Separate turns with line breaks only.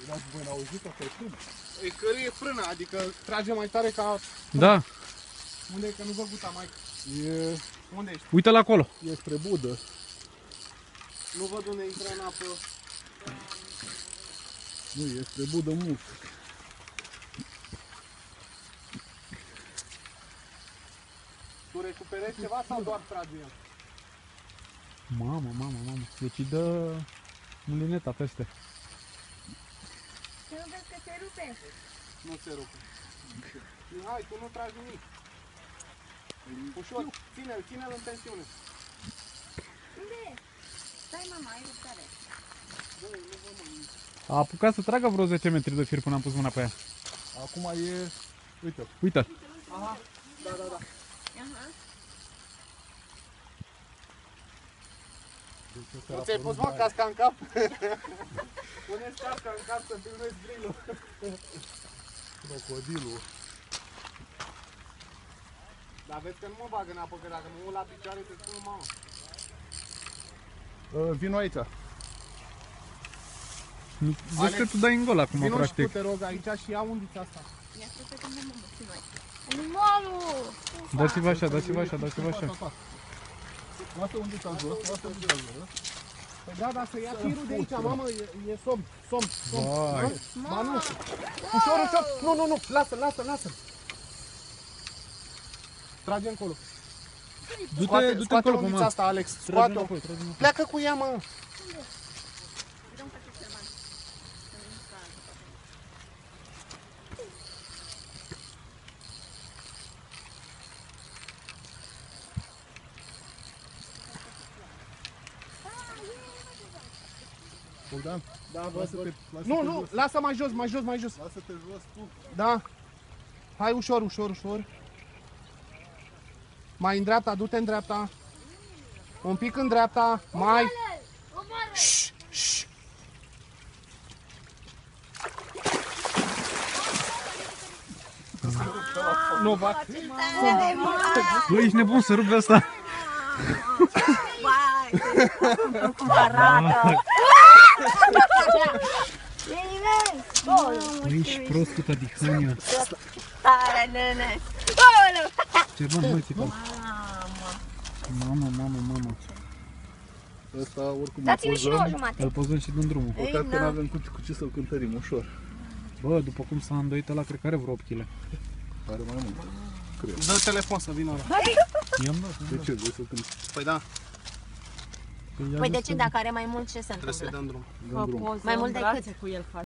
Dar voi n-auziți, asta e frână.
E cărie frână, adică trage mai tare ca...
Da.
Unde e că nu vă guta, mai?
E,
Unde ești?
Uite-l acolo.
e spre Budă.
Nu văd unde intră în apă.
Nu, e spre Budă mult.
Tu recuperezi ceva sau doar tragi el?
Mamă. Deci îi dă mulineta peste.
Ce nu vezi că se rupe?
Nu se rupe. Hai, tu nu tragi nimic. Ușor, ține-l în tensiune.
Unde e? Stai mama, ai ruptare.
A apucat să tragă vreo 10 metri de fir până am pus mâna pe ea.
Acum e... Uite.
Uite-l.
Aha, da.
Aha.
Nu ți-ai pus, mă, casca în cap? Puneți casca în cap să filmezi grilul.
Crocodilul.
Dar vezi că nu mă bag în apă, că dacă mă uit la picioare te spun mamă.
Vino aici.
Zici că tu dai în gol acum,
Vino și
practic.
tu, te rog, aici și ia undița asta.
Ia să te gândim mă și noi. Animalul!
Dați-vă așa, dați-vă așa.
Lasă undița jos, lasă undița jos.
Păi da, dar să ia firul de aici, mamă, e somn.
Vai.
Ba nu. Ușor. Nu, lasă. Trage încolo.
Du-te
Scoate
încolo pe
undița
mână.
asta, Alex. Scoate-o. Pleacă cu ea, mă.
Bogdan,
Da,
lasă-te
Nu,
jos.
lasă mai jos.
Lasă-te jos tu.
Da. Hai ușor. Mai în dreapta, du-te în dreapta. Un pic în dreapta, mai. Șș. Nu bat.
Băi, ești nebun să rupi asta.
Vai, cum arată! E imens!
Băi, ești prost cu tadihania.
Tare, nene! Aoleu!
Cerban, mai țipa. Mamă.
Ăsta oricum
Dați-ne și nouă jumate!
Îl pozăm și din drumul.
Păcat că n-avem cu ce să-l cântărim ușor.
Bă, după cum s-a îndoit ăla, cred că are vreo 8 kg.
Are mai mult.
Dă telefon să vină ăla.
I-am dat.
De ce? Vrei să cânt?
Păi da,
Păi de ce? Dacă are mai mult, ce se
trebuie să-i
întâmplă?
dăm drum.
Mai mult decât?
cu el.